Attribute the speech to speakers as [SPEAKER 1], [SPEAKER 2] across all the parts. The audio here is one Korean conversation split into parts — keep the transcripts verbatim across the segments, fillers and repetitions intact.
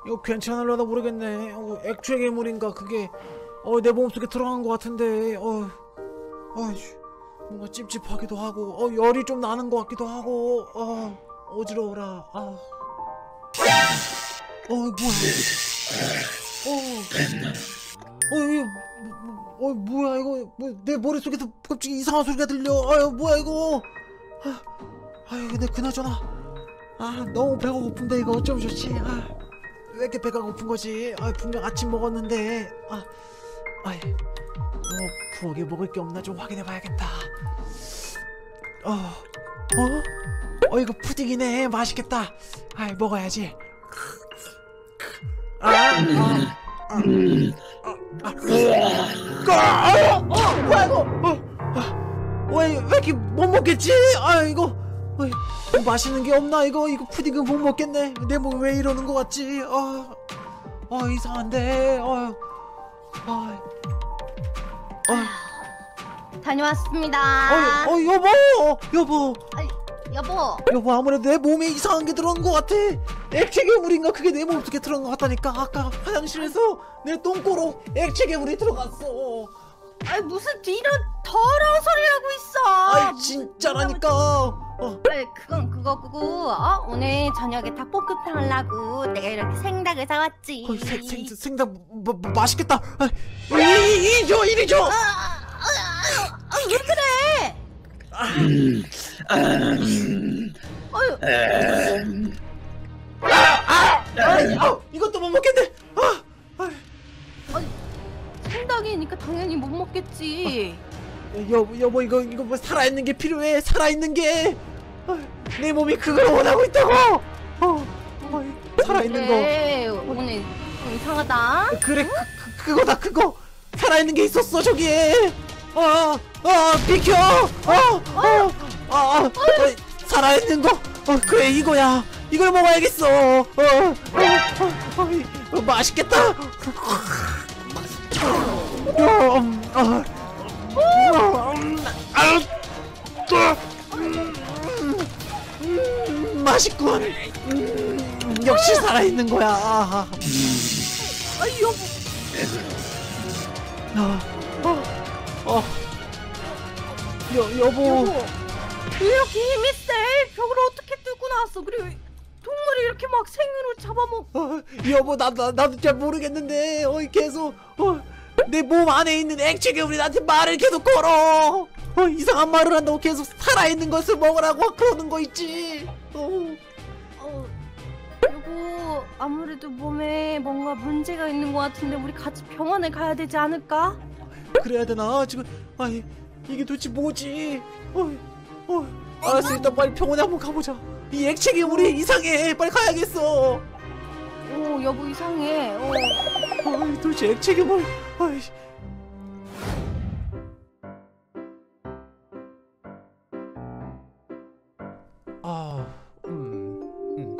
[SPEAKER 1] 이거 괜찮을려나 모르겠네. 어, 액체 괴물인가 그게 어, 내 몸속에 들어간 것 같은데 어, 어이씨, 뭔가 찝찝하기도 하고 어, 열이 좀 나는 것 같기도 하고 어, 어지러워라. 아, 어, 뭐야? 어, 어, 이거, 뭐, 어, 뭐야 이거? 뭐, 내 머릿속에서 갑자기 이상한 소리가 들려. 아유, 뭐야 이거? 아, 아유, 근데 그나저나, 아, 너무 배가 고픈데 이거 어쩌면 좋지? 아, 왜 이렇게 배가 고픈 거지? 아, 분명 아침 먹었는데, 아, 아이, 뭐 부엌에 먹을 게 없나 좀 확인해 봐야겠다. 어, 어, 어, 이거 푸딩이네. 맛있겠다. 아, 먹어야지. 아, 아, 아, 아, 아, 어, 어, 뭐야 이거? 어, 아, 왜, 왜 이렇게 못 먹겠지? 아, 이거, 어, 뭐 맛있는 게 없나 이거? 이거 푸딩은 못 먹겠네. 내 몸 왜 이러는 거 같지? 어, 어, 이상한데. 어, 어, 어,
[SPEAKER 2] 다녀왔습니다.
[SPEAKER 1] 어, 어, 여보, 여보.
[SPEAKER 2] 아이, 여보.
[SPEAKER 1] 여보, 아무래도 내 몸에 이상한 게 들어간 것 같아. 액체 괴물인가 그게 내 몸속에 들어간 것 같다니까. 아까 화장실에서 내 똥꼬로 액체 괴물이 들어갔어.
[SPEAKER 2] 아이, 무슨 이런 더러운 소리를 하고 있어.
[SPEAKER 1] 아이, 진짜라니까. 어.
[SPEAKER 2] 아이, 그건 그거고. 어? 오늘 저녁에 닭볶음탕 하려고 내가 이렇게 생닭을 사왔지.
[SPEAKER 1] 어, 생, 생, 생닭 마, 마, 맛있겠다. 아, 이리, 이리 줘, 이리 줘.
[SPEAKER 2] 아, 아, 아, 아, 왜 그래? 어휴.
[SPEAKER 1] 아, 아, 이것도 못 먹겠네. 아, 아.
[SPEAKER 2] 아니, 생닭이니까 당연히 못 먹겠지.
[SPEAKER 1] 여보, 여보, 이거 이거 뭐 살아있는 게 필요해. 살아있는 게. 아, 내 몸이 그걸 원하고 있다고. 어, 어, 살아있는
[SPEAKER 2] 그래, 오늘 좀 이상하다.
[SPEAKER 1] 거. 그래, 그, 그, 그거다 그거. 살아있는 게 있었어 저기에. 어, 어, 비켜. 어, 어, 어, 어, 어, 살아있는 거. 어, 그래 이거야. 이걸 먹어야겠어. 어, 어, 어, 어, 어, 맛있겠다. 어, 음, 어, 어, 음, 아, 음, 음, 맛있군. 음, 역시 살아있는 거야. 아,
[SPEAKER 2] 아이, 여보.
[SPEAKER 1] 어, 어, 어, 여, 여보.
[SPEAKER 2] 여보, 왜 이렇게 힘이 세? 벽을 어떻게 뚫고 나왔어? 그리고 동물이 이렇게 막 생으로 잡아먹.
[SPEAKER 1] 어, 여보, 나, 나, 나도 잘 모르겠는데, 어, 계속, 어, 내 몸 안에 있는 액체 괴물이 나한테 말을 계속 걸어. 어, 이상한 말을 한다고 계속 살아있는 것을 먹으라고 그러는 거 있지. 어,
[SPEAKER 2] 어, 여보, 아무래도 몸에 뭔가 문제가 있는 것 같은데 우리 같이 병원에 가야 되지 않을까?
[SPEAKER 1] 그래야 되나? 지금, 아니, 이게 도대체 뭐지? 어, 어, 알았어, 일단 빨리 병원에 한번 가보자. 이 액체 괴물이 이상해. 빨리 가야겠어.
[SPEAKER 2] 오, 여보 이상해. 어.
[SPEAKER 1] 어, 도대체 액체 괴물. 아이. 아, 음, 음.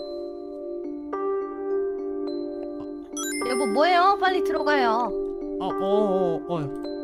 [SPEAKER 2] 여보 뭐해요? 빨리 들어가요.
[SPEAKER 1] 아, 어, 어, 어.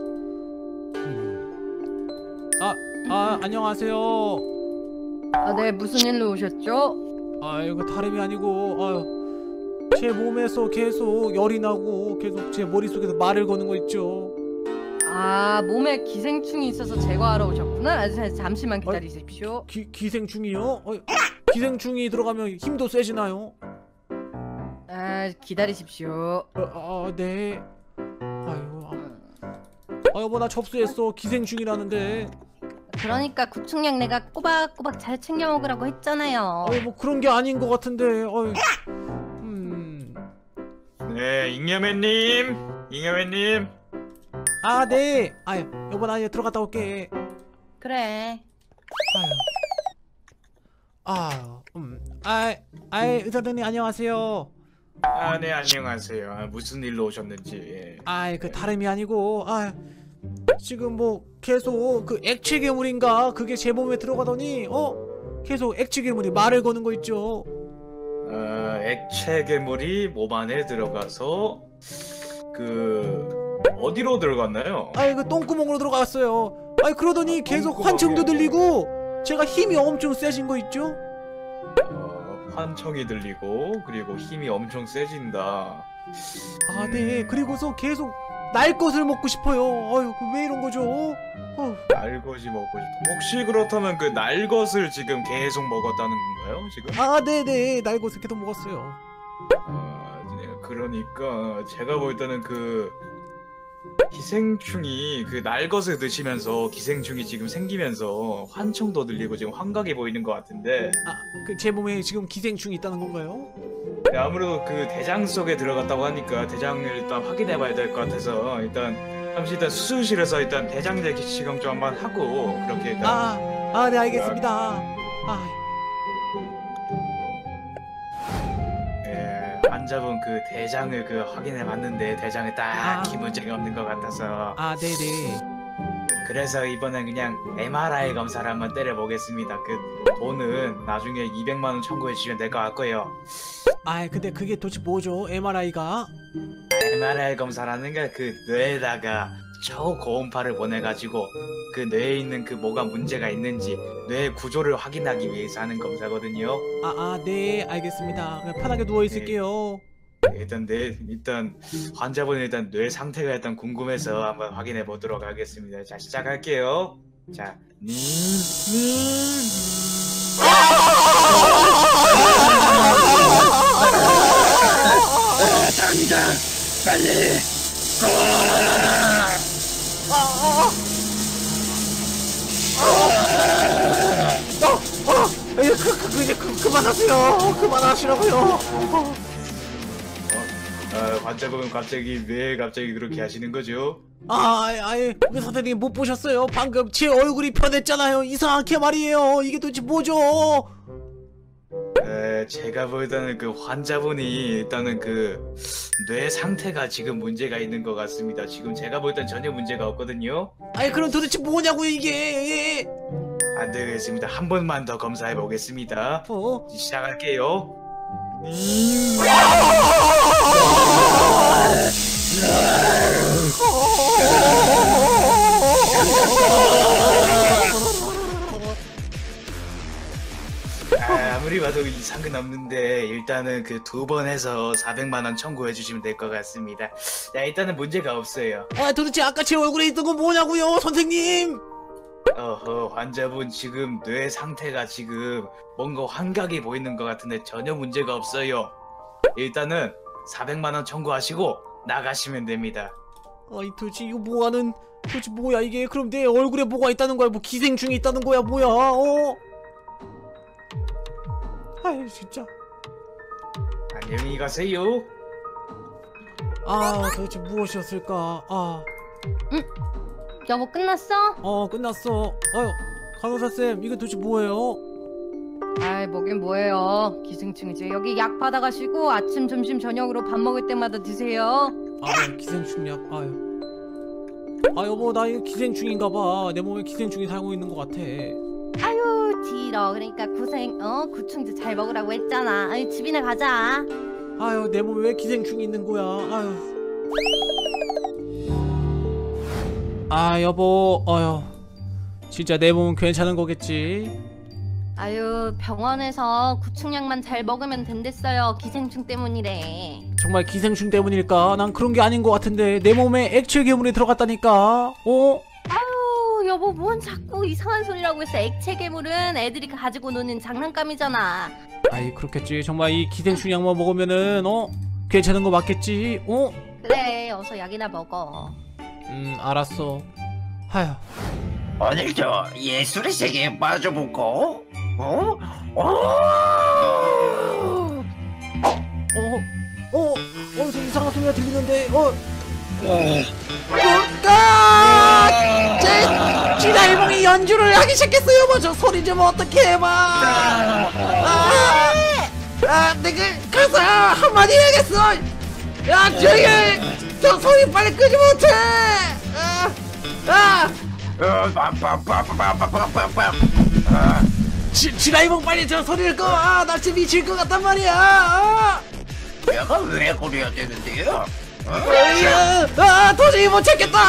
[SPEAKER 1] 음. 아, 아, 안녕하세요.
[SPEAKER 2] 아, 네, 무슨 일로 오셨죠?
[SPEAKER 1] 아, 이거 다름이 아니고, 아유, 제 몸에서 계속 열이 나고 계속 제 머릿속에서 말을 거는 거 있죠.
[SPEAKER 2] 아, 몸에 기생충이 있어서 제거하러 오셨구나. 아, 자, 잠시만 기다리십시오.
[SPEAKER 1] 기, 기생충이요? 어, 기생충이 들어가면 힘도 세지나요?
[SPEAKER 2] 아, 기다리십시오.
[SPEAKER 1] 아, 아, 네. 아유, 아, 아, 여보, 나 접수했어. 기생충이라는데.
[SPEAKER 2] 그러니까 구충약 내가 꼬박꼬박 잘 챙겨 먹으라고 했잖아요.
[SPEAKER 1] 아유, 뭐 그런 게 아닌 것 같은데. 아유, 음.
[SPEAKER 3] 네, 잉여맨님, 잉여맨님.
[SPEAKER 1] 아, 네. 아유, 여보, 나 이제 들어갔다 올게.
[SPEAKER 2] 그래.
[SPEAKER 1] 아유, 아유, 음, 아, 아, 의사선생님 안녕하세요.
[SPEAKER 3] 아, 네, 안녕하세요. 아, 무슨 일로 오셨는지. 예.
[SPEAKER 1] 아, 그 다름이 아니고, 아, 지금 뭐 계속 그 액체 괴물인가 그게 제 몸에 들어가더니, 어, 계속 액체 괴물이 말을 거는 거 있죠.
[SPEAKER 3] 어, 액체 괴물이 몸 안에 들어가서 그 어디로 들어갔나요?
[SPEAKER 1] 아, 그 똥구멍으로 들어갔어요. 아, 그러더니
[SPEAKER 3] 아,
[SPEAKER 1] 계속
[SPEAKER 3] 똥구멍이요?
[SPEAKER 1] 환청도 들리고 제가 힘이 엄청 세진 거 있죠.
[SPEAKER 3] 어, 환청이 들리고 그리고 힘이 엄청 세진다.
[SPEAKER 1] 아, 네. 그리고서 계속 날 것을 먹고 싶어요. 아유, 그 왜 이런 거죠? 어.
[SPEAKER 3] 날것이 먹고 싶어. 혹시 그렇다면 그 날것을 지금 계속 먹었다는 건가요? 지금?
[SPEAKER 1] 아, 네네. 날 것을 계속 먹었어요.
[SPEAKER 3] 아, 네, 그러니까 제가 볼 때는 그 기생충이 그 날것을 드시면서 기생충이 지금 생기면서 환청도 들리고 지금 환각이 보이는 것 같은데
[SPEAKER 1] 아, 그 제 몸에 지금 기생충이 있다는 건가요?
[SPEAKER 3] 네, 아무래도 그 대장 속에 들어갔다고 하니까 대장을 일단 확인해봐야 될 것 같아서 일단 잠시 일단 수술실에서 일단 대장 내시경 좀 한번 하고 그렇게 일단
[SPEAKER 1] 아, 아, 네, 알겠습니다. 아,
[SPEAKER 3] 예, 환자분 그 대장을 그 확인해봤는데 대장에 딱히
[SPEAKER 1] 아.
[SPEAKER 3] 문제가 없는 것 같아서
[SPEAKER 1] 아, 네네.
[SPEAKER 3] 그래서 이번엔 그냥 엠알아이 검사를 한번 때려보겠습니다. 그 돈은 나중에 이백만 원 청구해 주시면 될 것 같고요.
[SPEAKER 1] 아, 근데 그게 도대체 뭐죠? 엠알아이가?
[SPEAKER 3] 엠알아이 검사라는 게 그 뇌에다가 초고음파를 보내가지고 그 뇌에 있는 그 뭐가 문제가 있는지 뇌 구조를 확인하기 위해서 하는 검사거든요.
[SPEAKER 1] 아, 아, 네, 알겠습니다. 그냥 편하게 누워 있을게요.
[SPEAKER 3] 일단 뇌 일단 환자분 일단 뇌 상태가 일단 궁금해서 한번 확인해 보도록 하겠습니다. 자, 시작할게요. 자, 님, 님.
[SPEAKER 4] 당장 빨리
[SPEAKER 1] 어, 어, 예, 그, 그, 그, 이제 그, 그만하세요. 그만하시라고요. 어.
[SPEAKER 3] 아, 환자분 갑자기 왜 갑자기 그렇게 하시는 거죠?
[SPEAKER 1] 아, 아예 그 선생님 못 보셨어요? 방금 제 얼굴이 변했잖아요. 이상하게 말이에요. 이게 도대체 뭐죠?
[SPEAKER 3] 에, 제가 볼 때는 그 환자분이 일단은 그 뇌 상태가 지금 문제가 있는 것 같습니다. 지금 제가 볼 땐 전혀 문제가 없거든요.
[SPEAKER 1] 아니 그럼 도대체 뭐냐고요 이게?
[SPEAKER 3] 안 되겠습니다. 한 번만 더 검사해 보겠습니다.
[SPEAKER 1] 어?
[SPEAKER 3] 시작할게요. 님. 아, 아무리 봐도 이상은 없는데 일단은 그 두 번 해서 사백만 원 청구해 주시면 될 것 같습니다. 자, 일단은 문제가 없어요.
[SPEAKER 1] 아 도대체 아까 제 얼굴에 있던 건 뭐냐고요 선생님?
[SPEAKER 3] 어허, 환자분 지금 뇌 상태가 지금 뭔가 환각이 보이는 것 같은데 전혀 문제가 없어요. 일단은 사백만 원 청구하시고 나가시면 됩니다.
[SPEAKER 1] 아이 도대체 이거 뭐하는 도대체 뭐야 이게? 그럼 내 얼굴에 뭐가 있다는 거야? 뭐 기생충이 있다는 거야 뭐야? 어? 아이 진짜.
[SPEAKER 3] 안녕히 가세요.
[SPEAKER 1] 아 도대체 무엇이었을까? 아,
[SPEAKER 2] 여보 끝났어?
[SPEAKER 1] 어 끝났어. 아유 간호사쌤 이게 도대체 뭐예요?
[SPEAKER 2] 아이 뭐긴 뭐예요. 기생충이지. 여기 약 받아가시고 아침 점심 저녁으로 밥 먹을 때마다 드세요.
[SPEAKER 1] 아 기생충약. 아유. 아 여보 나 이거 기생충인가봐. 내 몸에 기생충이 살고 있는 것 같아.
[SPEAKER 2] 아유 뒤러. 그러니까 구생 어 구충제 잘 먹으라고 했잖아. 아유 집이나 가자.
[SPEAKER 1] 아유 내 몸에 왜 기생충이 있는 거야. 아유. 아 여보 어휴 진짜 내 몸은 괜찮은 거겠지?
[SPEAKER 2] 아유 병원에서 구충약만 잘 먹으면 된댔어요. 기생충 때문이래.
[SPEAKER 1] 정말 기생충 때문일까? 난 그런 게 아닌 것 같은데 내 몸에 액체 괴물이 들어갔다니까. 어?
[SPEAKER 2] 아유 여보 뭔 자꾸 이상한 소리라고 했어. 액체 괴물은 애들이 가지고 노는 장난감이잖아.
[SPEAKER 1] 아이 그렇겠지. 정말 이 기생충 약만 먹으면은 어? 괜찮은 거 맞겠지? 어?
[SPEAKER 2] 그래 어서 약이나 먹어.
[SPEAKER 1] 음 알았어. 하휴.
[SPEAKER 4] 오늘도 예술의 세계에 빠져볼까? 어? 어?
[SPEAKER 1] 어? 어? 어디서 이상한 소리가 들리는데? 어?
[SPEAKER 4] 어.
[SPEAKER 1] 아! 제 지나이몽이 연주를 하기 시작했어요. 뭐 저 소리 좀 어떻게 해봐. 아, 아, 내가 가서 한마디 해야겠어. 야, 저기 저 소리 빨리 끄지 못해. 아, 아,
[SPEAKER 4] 어, 빠빠빠빠빠빠빠빠. 아,
[SPEAKER 1] 지, 지나이몽 빨리 저 소리를 꺼. 아, 나 지금 미칠 것 같단 말이야. 아,
[SPEAKER 4] 내가 왜 그래야 되는데요? 어?
[SPEAKER 1] 아, 아, 도저히 못 참겠다.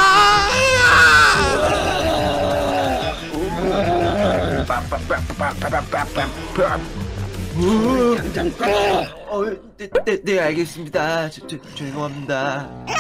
[SPEAKER 1] 아!
[SPEAKER 4] 빠빠빠빠빠빠빠빠. 당장 꺼.
[SPEAKER 1] 어, 네, 네, 네 알겠습니다. 저, 저, 죄송합니다.